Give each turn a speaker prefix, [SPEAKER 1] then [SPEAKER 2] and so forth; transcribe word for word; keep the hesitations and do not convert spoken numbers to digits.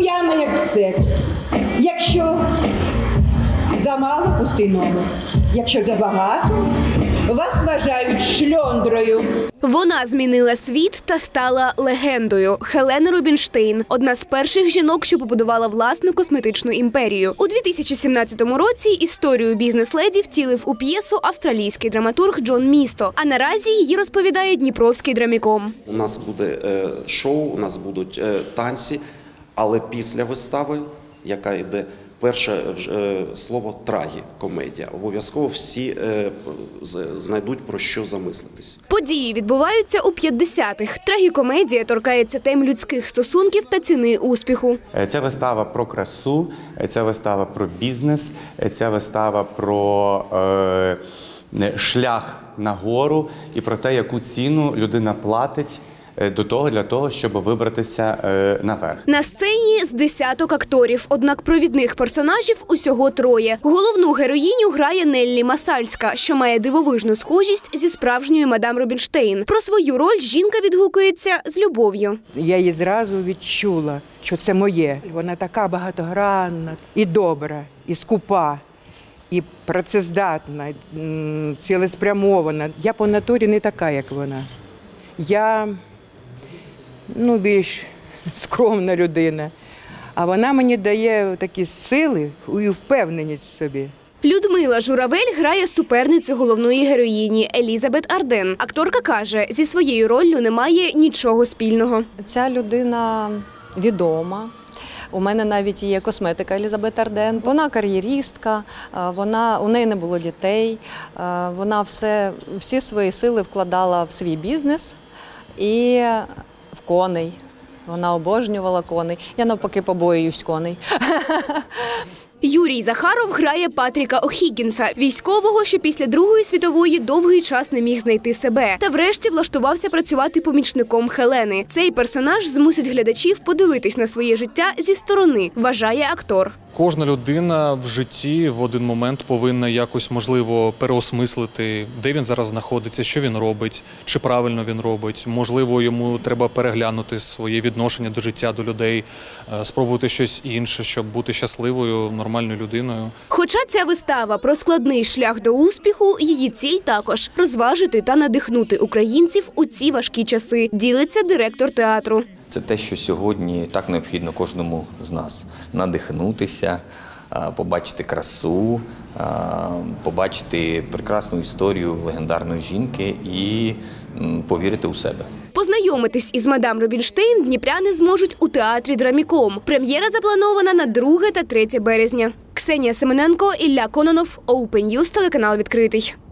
[SPEAKER 1] п'яна, як секс. Якщо замало, пустий номер. Якщо забагато, вас вважають шльондрою.
[SPEAKER 2] Вона змінила світ та стала легендою. Хелена Рубінштейн – одна з перших жінок, що побудувала власну косметичну імперію. У дві тисячі сімнадцятому році історію бізнес-леді втілив у п'єсу австралійський драматург Джон Місто. А наразі її розповідає Дніпровський драміком.
[SPEAKER 3] У нас буде е, шоу, у нас будуть е, танці, але після вистави, яка йде, перше е, слово «трагікомедія». Обов'язково всі е, знайдуть про що замислитись.
[SPEAKER 2] Події відбуваються у п'ятдесятих. Трагікомедія торкається тем людських стосунків та ціни успіху.
[SPEAKER 4] Ця вистава про красу, ця вистава про бізнес, ця вистава про е, шлях нагору і про те, яку ціну людина платить до того, для того, щоб вибратися е, наверх.
[SPEAKER 2] На сцені з десяток акторів, однак провідних персонажів усього троє. Головну героїню грає Неллі Масальська, що має дивовижну схожість зі справжньою мадам Рубінштейн. Про свою роль жінка відгукується з любов'ю.
[SPEAKER 1] Я її зразу відчула, що це моє. Вона така багатогранна і добра, і скупа, і працездатна, цілеспрямована. Я по натурі не така, як вона. Я ну, більш скромна людина, а вона мені дає такі сили і впевненість в собі.
[SPEAKER 2] Людмила Журавель грає суперницю головної героїні Елізабет Арден. Акторка каже, зі своєю роллю немає нічого спільного.
[SPEAKER 5] Ця людина відома. У мене навіть є косметика Елізабет Арден. Вона кар'єристка, вона, у неї не було дітей, вона все, всі свої сили вкладала в свій бізнес і в коней. Вона обожнювала коней. Я навпаки побоююсь коней.
[SPEAKER 2] Юрій Захаров грає Патріка О'Хіггінса, військового, що після Другої світової довгий час не міг знайти себе. Та врешті влаштувався працювати помічником Хелени. Цей персонаж змусить глядачів подивитись на своє життя зі сторони, вважає актор.
[SPEAKER 6] Кожна людина в житті в один момент повинна якось, можливо, переосмислити, де він зараз знаходиться, що він робить, чи правильно він робить. Можливо, йому треба переглянути своє відношення до життя, до людей, спробувати щось інше, щоб бути щасливою, нормальною людиною.
[SPEAKER 2] Хоча ця вистава про складний шлях до успіху, її ціль також – розважити та надихнути українців у ці важкі часи, ділиться директор театру.
[SPEAKER 7] Це те, що сьогодні так необхідно кожному з нас – надихнутися, побачити красу, побачити прекрасну історію легендарної жінки і повірити у себе.
[SPEAKER 2] Познайомитись із мадам Рубінштейн дніпряни зможуть у театрі «Драміком». Прем'єра запланована на друге та третє березня. Ксенія Семененко, Ілля Кононов, Open News, телеканал «Відкритий».